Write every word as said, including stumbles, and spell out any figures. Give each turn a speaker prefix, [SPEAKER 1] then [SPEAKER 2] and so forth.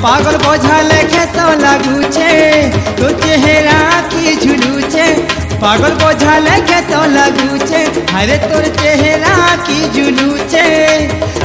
[SPEAKER 1] पागल बोझाले खेतो लागू छे तो चेहरा की झुलू छे पागल बोझाले खेतो लागू छे अरे तोर चेहरा की झुलू छे